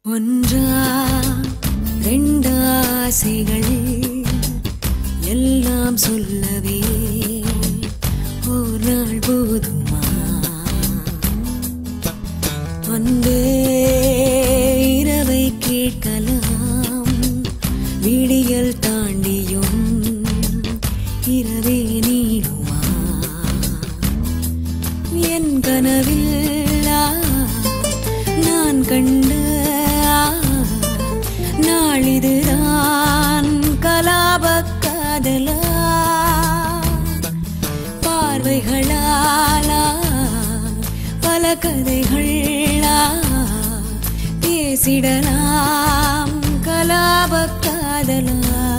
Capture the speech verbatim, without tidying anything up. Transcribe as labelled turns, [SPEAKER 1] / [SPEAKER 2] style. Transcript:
[SPEAKER 1] ஒன்றா ரெண்டு ஆசைகள் எல்லாம் சொல்லவே ஒரு நாள் போதுமா? அன்பே இரவை கேட்கலாம், விடியல் தாண்டியும் இரவே நீடுமா? என் கனவில் நான் கண்ட நாளிதுதான் கலாப காதலா, பார்வைகளாலா பல கதைகளா பேசிடலாம் கலாப காதலா.